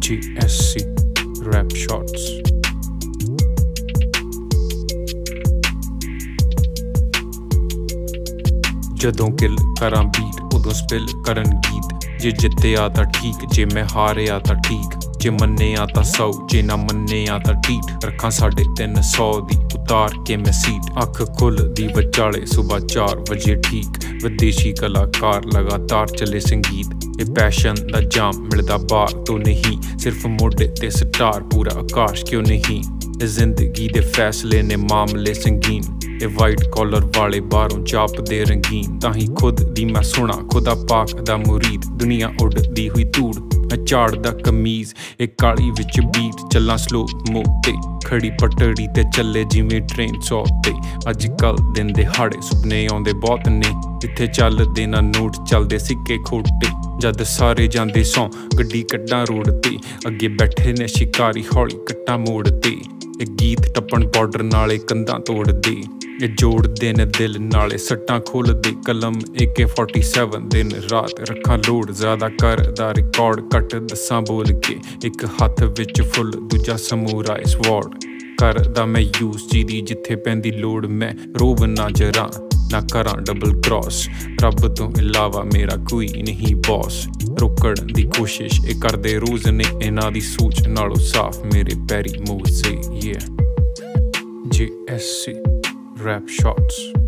GSC Rap Shots। ਜਦੋਂ ਕਿਲ ਕਰਾਂ beat ਉਦੋਂ ਸਪਿਲ ਕਰਨ ਗੀਤ। ਜੇ ਜਿੱਤਿਆ ਤਾਂ ਠੀਕ, ਜੇ ਮੈਂ ਹਾਰਿਆ ਤਾਂ ਠੀਕ। ਜੇ ਮੰਨਿਆ ਤਾਂ 100, ਜੇ ਨਾ ਮੰਨਿਆ ਤਾਂ ਢੀਠ। ਰੱਖਾਂ 350 ਦੀ ਉਤਾਰ ਕੇ ਮੈਂ ਸੀਟ। ਅੱਖ ਖੁੱਲ੍ਹਦੀ ਵਿਚਾਲੇ ਸੁਬਹ 4 ਵਜੇ ਠੀਕ। ਵਿਦੇਸ਼ੀ ਕਲਾਕਾਰ ਲਗਾਤਾਰ ਚੱਲੇ ਸੰਗੀਤ। ਇਹ ਪੈਸ਼ਨ ਦਾ ਜਾਮ ਮਿਲਦਾ ਬਾਹਰ ਤੋਂ ਨਹੀਂ, ਸਿਰਫ ਮੋਢੇ ਤੇ ਸਟਾਰ ਪੂਰਾ ਆਕਾਸ਼ ਕਿਉਂ ਨਹੀਂ। ਇਹ ਜ਼ਿੰਦਗੀ ਦੇ ਫੈਸਲੇ ਨੇ ਮਾਮਲੇ ਸੰਗੀਨ। ਇਹ ਵਾਈਟ ਕਾਲਰ ਵਾਲੇ ਬਾਹਰੋਂ ਜਾਪਦੇ ਰੰਗੀਨ। ਤਾਂ ਹੀ ਖੁਦ ਦੀ ਮੈਂ ਸੁਣਾ ਖੁਦਾ ਪਾਕ ਦਾ ਮੁਰੀਦ। ਦੁਨੀਆ ਉੱਡਦੀ ਹੋਈ ਧੂੜ ਮੈਂ ਝਾੜਦਾ ਕਮੀਜ਼। ਇਹ ਕਾਲੀ ਵਿੱਚ ਬੀਟ ਚੱਲਾਂ ਸਲੋ ਮੋ ਤੇ। ਖੜੀ ਪਟੜੀ ਤੇ ਚੱਲੇ ਜਿਵੇਂ ਟ੍ਰੇਨ 100 ਤੇ। ਅੱਜ ਕੱਲ੍ਹ ਦਿਨ ਦਿਹਾੜੇ ਸੁਪਨੇ ਆਉਂਦੇ ਬਹੁਤ ਨੇ। ਇੱਥੇ ਚੱਲਦੇ ਨਾ ਨੋਟ ਚੱਲਦੇ ਸਿੱਕੇ ਖੋਟੇ। ਜਦ ਸਾਰੇ ਜਾਂਦੇ ਸੌਂ ਗੱਡੀ ਕੱਢਾਂ ਰੋਡ ਤੇ। ਅੱਗੇ ਬੈਠੇ ਨੇ ਸ਼ਿਕਾਰੀ ਹੌਲੀ ਕੱਟਾਂ ਮੋੜ ਤੇ। ਇਹ ਗੀਤ ਟੱਪਣ ਬਾਰਡਰ ਨਾਲੇ ਕੰਧਾਂ ਤੋੜਦੇ। ਇਹ ਜੋੜਦੇ ਨੇ ਦਿਲ ਨਾਲੇ ਸੱਟਾਂ ਖੋਲ੍ਹਦੇ। ਕਲਮ AK-47 ਦਿਨ ਰਾਤ ਰੱਖਾਂ ਲੋੜ। ਜ਼ਿਆਦਾ ਕਰਦਾ ਰਿਕਾਰਡ ਘੱਟ ਦੱਸਾਂ ਬੋਲ ਕੇ। ਇੱਕ ਹੱਥ ਵਿੱਚ ਫੁੱਲ ਦੂਜਾ ਸਮੂਰਾਈ ਸਵੌਰਡ। ਕਰਦਾ ਮੈਂ ਯੂਜ਼ ਜਿਹਦੀ ਜਿੱਥੇ ਪੈਂਦੀ ਲੋੜ। ਮੈਂ ਰੋਬ ਨਾ ਜਰਾਂ ਨਾ ਕਰਾਂ ਡਬਲ ਕ੍ਰੋਸ। ਰੱਬ ਤੋਂ ਇਲਾਵਾ ਮੇਰਾ ਕੋਈ ਨਹੀਂ ਬੌਸ। ਰੋਕਣ ਦੀ ਕੋਸ਼ਿਸ਼ ਇਹ ਕਰਦੇ ਰੋਜ਼ ਨੇ। ਇਹਨਾਂ ਦੀ ਸੋਚ ਨਾਲੋਂ ਸਾਫ਼ ਮੇਰੇ ਪੈਰੀ ਮੂੰਹ ਸੇ। GSC Rap Shots।